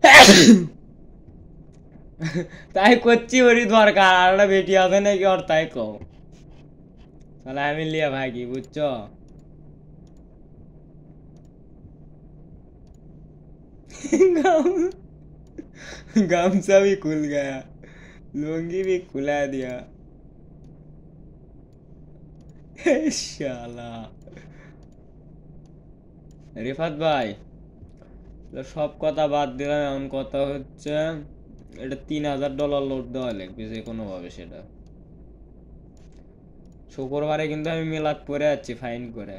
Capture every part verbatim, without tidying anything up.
তাই করছি ওরই দরকার, আর একটা বেটি আছে নাকি ওর, তাই কও। তাহলে আমি লিয়া ভাগি, বুঝছো? गामछा भी खुल गया, लुंगी भी खुला दिया। শালা রিফাত ভাই, তো সব কথা বাদ দিলাম, এমন কথা হচ্ছে এটা তিন হাজার ডলার লোড দেওয়া লাগবে যে কোনো ভাবে। সেটা শুক্রবারে কিন্তু আমি মিলাদ পরে যাচ্ছি ফাইন করে।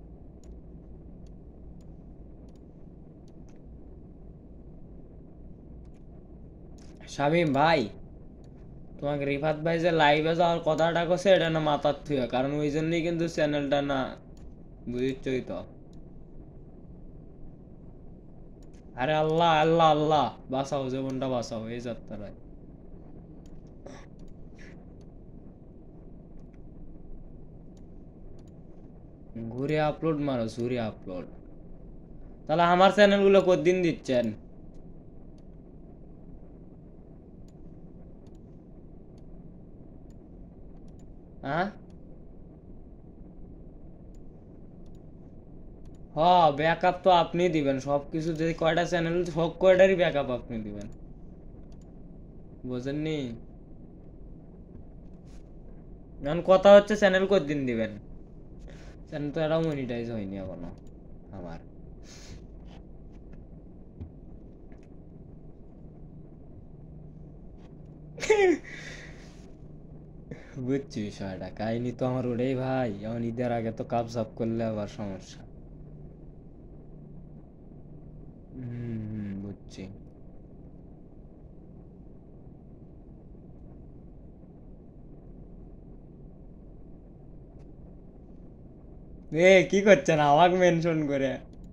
শামীম ভাই, তোমাকে রিফাত ভাই যে লাইভে যাওয়ার কথাটা কছে এটা না মাথার থুয়া, কারণ ওই জন্যই কিন্তু চ্যানেলটা না, বুঝছই তো। আরে আল্লাহ আল্লাহ আল্লাহ, বাঁচাও জীবনটা বাঁচাও এই যাত্রায়। ঘুরে আপলোড মারো, ঘুরে আপলোড। তাহলে আমার চ্যানেলগুলো কতদিন দিচ্ছেন? হ্যাঁ হ্যাঁ, ব্যাকআপ তো আপনি দিবেন সবকিছু, যদি কয়টা চ্যানেল সব কয়টারই ব্যাকআপ আপনি দিবেন, বুঝেননি? এখন কথা হচ্ছে চ্যানেল কতদিন দিবেন। চ্যানেল তো এটাও মনিটাইজ হয়নি এখনো আমার। বুঝছি বিষয়টা, কাহিনী তো আমার ওটাই ভাই, এখন ঈদের আগে তো কাপ সাপ করলে আবার সমস্যা। হুম হুম, বুঝছি। এ কি করছেন আমাকে মেনশন করে?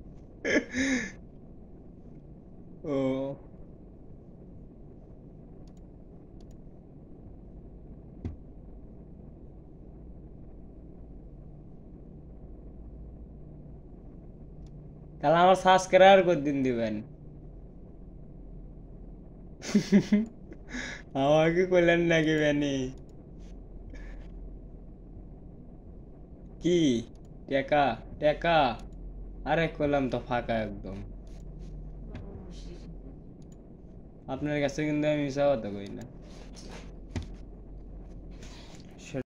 ও, তাহলে আমার সাবস্ক্রাইবার কতদিন দিবেন? আমাকে কইলেন নাকি বেনি? কি টেকা? টেকা? আরে কইলাম তো ফাঁকা একদম। আপনার কাছে কিন্তু আমি মিশা কথা কই না।